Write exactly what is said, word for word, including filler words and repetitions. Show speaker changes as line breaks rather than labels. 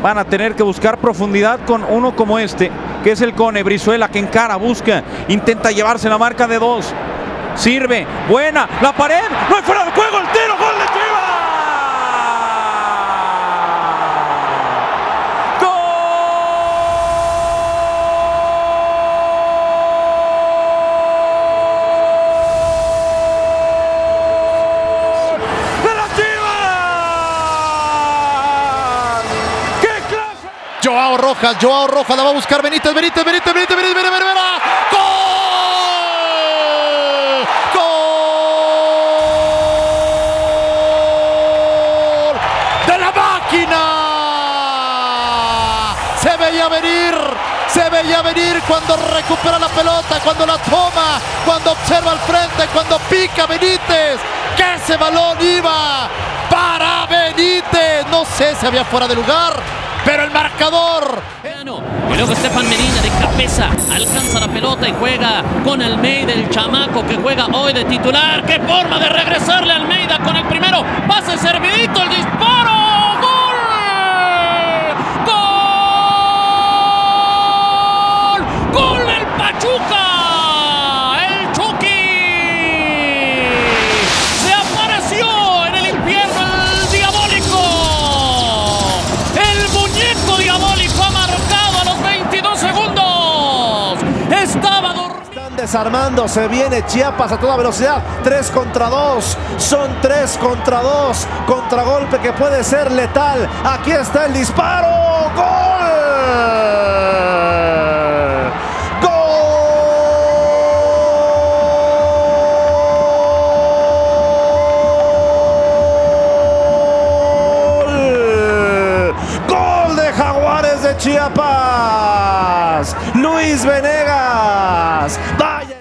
Van a tener que buscar profundidad con uno como este, que es el Cone. Brizuela que encara, busca, intenta llevarse la marca de dos. Sirve, buena, la pared, no hay fuera de juego, el tiro, gol de Chivas.
Joao Rojas, Joao Rojas la va a buscar Benítez, Benítez, Benítez, Benítez, Benítez, Benítez, Benítez, ¡gol! ¡Gol! ¡De la máquina! Se veía venir, se veía venir cuando recupera la pelota, cuando la toma, cuando observa al frente, cuando pica Benítez, que ese balón iba para Benítez, no sé si había fuera de lugar, pero el marcador.
Y luego Stefan Medina de cabeza alcanza la pelota y juega con Almeida, el chamaco que juega hoy de titular. ¡Qué forma de regresarle a Almeida con el primero! Pase servidito, el disparo. ¡Gol! ¡Gol! ¡Gol del Pachuca! ¡El Chucky! Se apareció en el infierno el diabólico. El muñeco diabólico ha marcado a los veintidós segundos. Estaba dormido.
Están desarmando, se viene Chiapas a toda velocidad. tres contra dos. Son tres contra dos. Contragolpe que puede ser letal. Aquí está el disparo. ¡Gol! Chiapas, Luis Venegas, vaya.